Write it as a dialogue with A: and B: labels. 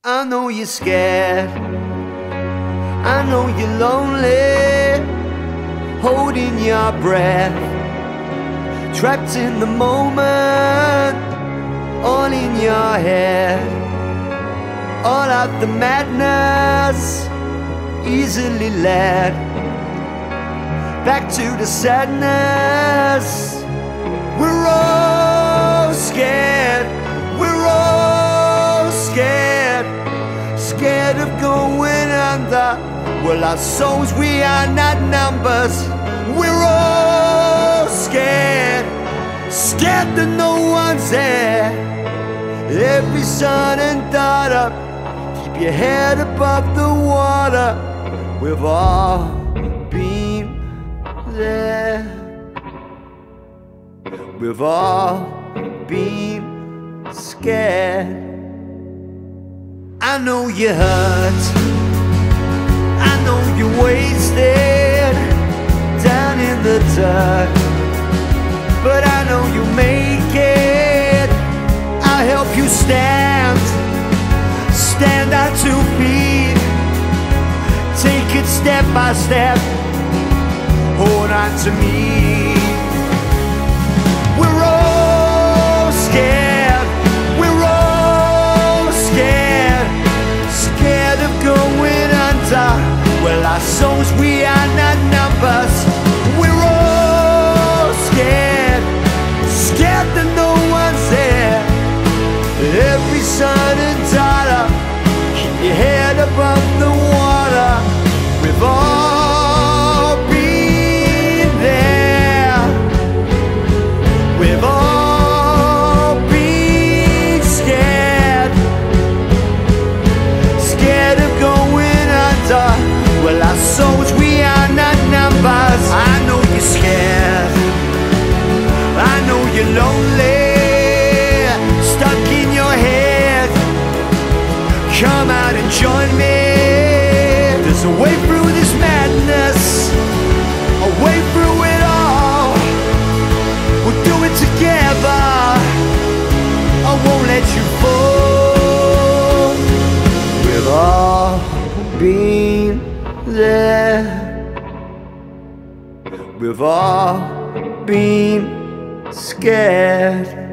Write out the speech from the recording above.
A: I know you're scared, I know you're lonely, holding your breath, trapped in the moment, all in your head. All of the madness, easily led back to the sadness. We're all scared, we're all scared, scared of going under. Well, our souls, we are not numbers. We're all scared, scared that no one's there. Every son and daughter, keep your head above the water. We've all been there. We've all been scared. I know you're hurt, I know you're wasted down in the dirt, but I know you'll make it. I'll help you stand on 2 feet. Take it step by step, hold on to me. We're all scared, we're all scared, scared of going under. Well, our souls, we are not numbers. We're all scared, scared that no one's there. Every son and daughter, keep your head above the water. We've all been there. We've all been scared, scared of going under. Well, our souls, we are not numbers. I know you're scared, I know you're lonely, stuck in your head. Come out and join me. There's a way through this madness, a way through it all. We'll do it together, I won't let you fall. We've all been there. We've all been scared.